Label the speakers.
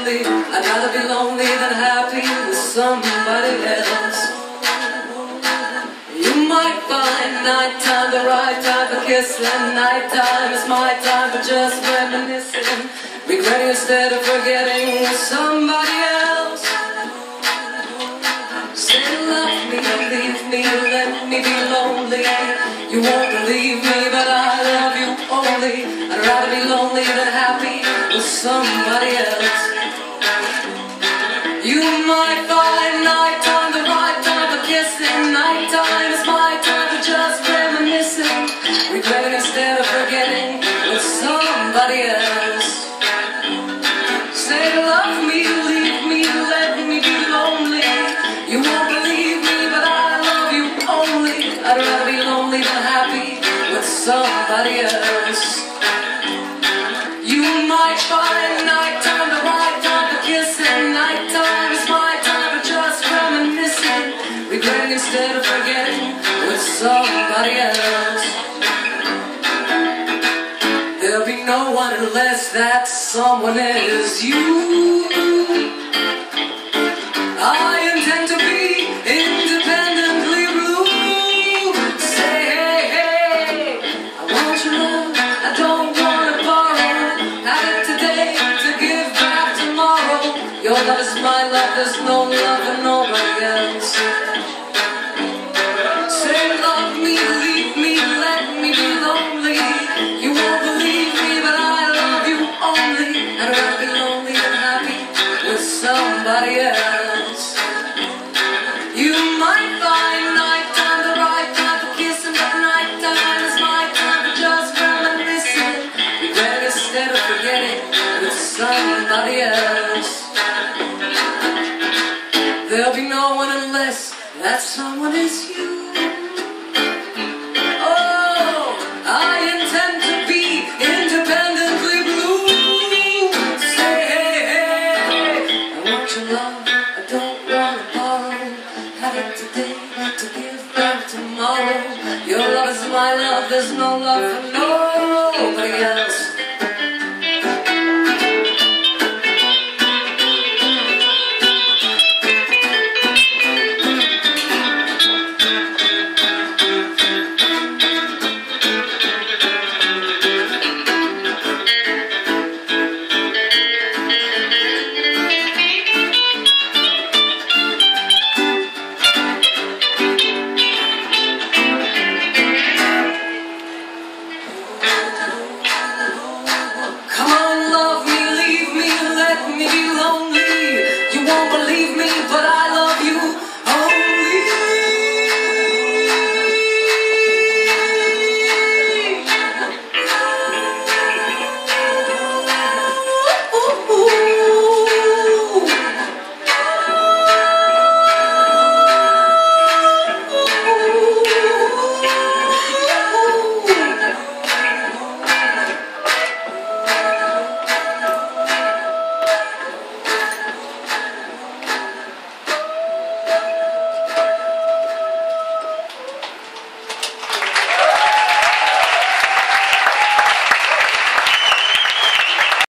Speaker 1: lonely. I'd rather be lonely than happy with somebody else. You might find nighttime the right time for kissing. Nighttime is my time for just reminiscing, regretting instead of forgetting with somebody else. Say love me, leave me, let me be lonely. You won't believe me, but I love you only. I'd rather be lonely than happy with somebody else. You might find nighttime the right time for kissing. Nighttime is my time for just reminiscing, regretting instead of forgetting with somebody else. Say love me, leave me, let me be lonely. You won't believe me, but I love you only. I'd rather be lonely than happy with somebody else. You might find nighttime the right time for kissing. Nighttime is my time for just reminiscing, regretting instead of forgetting with somebody else. There'll be no one unless that someone is you. I intend to be independently blue. Say hey, hey, I want your love, I don't want to borrow. Have it today to give back tomorrow. Your love is my love, there's no love for nobody else. Say love me, leave me, let me be lonely. You won't believe me, but I love you only. I'd rather be lonely than happy with somebody else. You might find nighttime the right time for kissing, but nighttime is my time for just reminiscing, regretting instead of forgetting with somebody else. There'll be no one unless that someone is you. Oh, I intend to be independently blue. Say hey, hey, I want your love, I don't want to borrow. Have it today to give back tomorrow. Your love is my love, there's no love for no